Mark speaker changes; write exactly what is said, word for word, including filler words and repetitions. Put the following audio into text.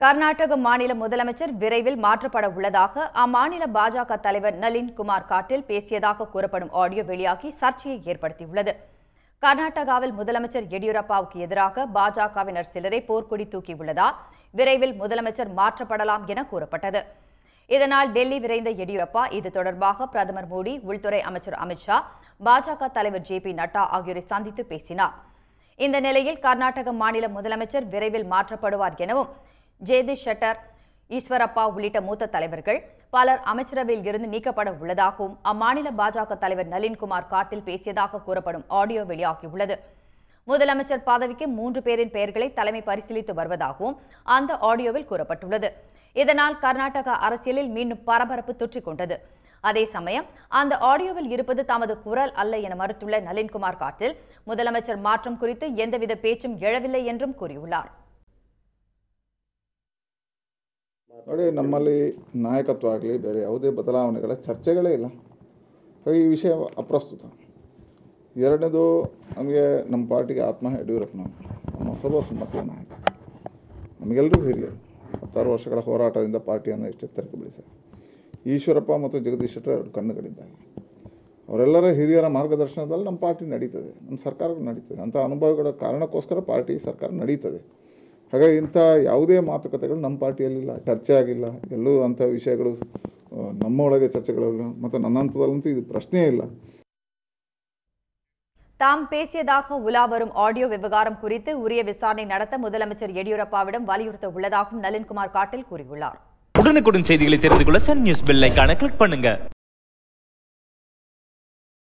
Speaker 1: கர்நாடக மாநில முதலமைச்சர் விரைவில் மாற்றப்பட உள்ளதாக அம்மாநில பாஜக தலைவர் நலின் குமார் காட்டீல் பேசியதாக கூறப்படும் ஆடியோ வெளியாகி சர்ச்சையை ஏற்படுத்தியுள்ளது. கர்நாடகாவில் முதலமைச்சர் எடியூரப்பாவுக்கு எதிராக பாஜகவினர் சிலரை போர்க்கொடி தூக்கியுள்ளதால் விரைவில் முதலமைச்சர் மாற்றப்படலாம் என கூறப்பட்டது. இதனால் டெல்லி விரைந்த எடியூரப்பா இது தொடர்பாக பிரதமர் மோடி, உள்துறை அமைச்சர் அமித்ஷா, பாஜக தலைவர் ஜே பி நட்டா ஆகியோரை சந்தித்து பேசினார். இந்த நிலையில் கர்நாடக மாநில முதலமைச்சர் விரைவில் மாற்றப்படுவார் எனவும் ஜெகதீஷ் ஷெட்டர், ஈஸ்வரப்பா உள்ளிட்ட மூத்த தலைவர்கள் பலர் அமைச்சரவையில் இருந்து நீக்கப்பட உள்ளதாகவும் அம்மாநில பாஜக தலைவர் நலின் குமார் காட்டீல் பேசியதாக கூறப்படும் ஆடியோ வெளியாகியுள்ளது. முதலமைச்சர் பதவிக்கு மூன்று பேரின் பெயர்களை தலைமை பரிசீலித்து வருவதாகவும் அந்த ஆடியோவில் கூறப்பட்டுள்ளது. இதனால் கர்நாடக அரசியலில் மீண்டும் பரபரப்பு தொற்றிக் கொண்டது. அதே சமயம் அந்த ஆடியோவில் இருப்பது தமது குரல் அல்ல என மறுத்துள்ள நலின் குமார் காட்டீல் முதலமைச்சர் மாற்றம் குறித்து எந்தவித பேச்சும் எழவில்லை என்றும் கூறியுள்ளார்.
Speaker 2: ನೋಡಿ, ನಮ್ಮಲ್ಲಿ ನಾಯಕತ್ವ ಆಗಲಿ ಬೇರೆ ಯಾವುದೇ ಬದಲಾವಣೆಗಳ ಚರ್ಚೆಗಳೇ ಇಲ್ಲ. ಹಾಗೆ ಈ ವಿಷಯ ಅಪ್ರಸ್ತುತ. ಎರಡನೇದು, ನಮಗೆ ನಮ್ಮ ಪಾರ್ಟಿಗೆ ಆತ್ಮ ಯಡಿಯೂರಪ್ಪನವರು ನಮ್ಮ ಸರ್ವಸಮ್ಮತಿಯ ನಾಯಕ, ನಮಗೆಲ್ಲರೂ ಹಿರಿಯರು, ಹತ್ತಾರು ವರ್ಷಗಳ ಹೋರಾಟದಿಂದ ಪಾರ್ಟಿಯನ್ನು ಎಚ್ಚೆತ್ತರಕ್ಕೆ ಬೆಳೆಸಿದ್ದಾರೆ. ಈಶ್ವರಪ್ಪ ಮತ್ತು ಜಗದೀಶ್ ಶೆಟ್ಟರ್ ಅವರು ಕಣ್ಣುಗಳಿದ್ದಾರೆ. ಅವರೆಲ್ಲರ ಹಿರಿಯರ ಮಾರ್ಗದರ್ಶನದಲ್ಲಿ ನಮ್ಮ ಪಾರ್ಟಿ ನಡೀತದೆ, ನಮ್ಮ ಸರ್ಕಾರ ನಡೀತದೆ. ಅಂಥ ಅನುಭವಗಳ ಕಾರಣಕ್ಕೋಸ್ಕರ ಪಾರ್ಟಿ ಸರ್ಕಾರ ನಡೀತದೆ. ಹಾಗಾಗಿ ಇಂಥ ಯಾವುದೇ ಮಾತುಕತೆಗಳು ನಮ್ಮ ಪಾರ್ಟಿಯಲ್ಲಿಲ್ಲ, ಚರ್ಚೆ ಆಗಿಲ್ಲ. ಎಲ್ಲೂ ಅಂಥ ವಿಷಯಗಳು ನಮ್ಮ ಒಳಗೆ ಚರ್ಚೆಗಳಿಲ್ಲ. ಮತ್ತು ನನ್ನ ಹಂತದಲ್ಲಂತೂ ಇದು ಪ್ರಶ್ನೆಯೇ ಇಲ್ಲ.
Speaker 1: தாம் பேசியதாக உலா வரும் ஆடியோ விவகாரம் குறித்து உரிய விசாரணை நடத்த முதலமைச்சர் எடியூரப்பாவிடம் வலியுறுத்த உள்ளதாகவும் நலின் குமார் காட்டீல் கூறியுள்ளார்.
Speaker 3: உடனுக்குடன் செய்திகளை தெரிந்து கொள்ள சன் நியூஸ் பெல் ஐகானை கிளிக் பண்ணுங்க.